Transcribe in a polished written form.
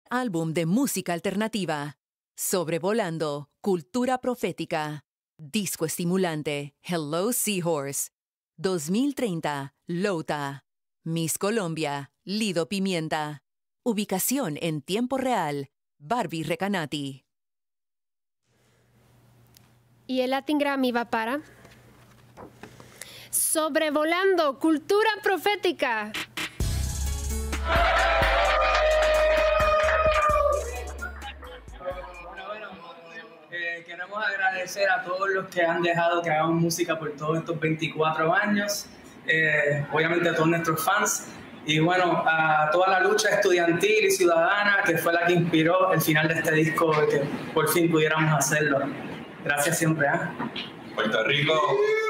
Álbum de Música Alternativa. Sobrevolando, Cultura Profética. Disco estimulante, Hello Seahorse. 2030, Lota. Miss Colombia, Lido Pimienta. Ubicación en tiempo real, Barbie Recanati. Y el Latin Grammy va para Sobrevolando, Cultura Profética. Queremos agradecer a todos los que han dejado que hagamos música por todos estos 24 años, obviamente a todos nuestros fans, y bueno, a toda la lucha estudiantil y ciudadana que fue la que inspiró el final de este disco, que por fin pudiéramos hacerlo. Gracias siempre. Puerto Rico.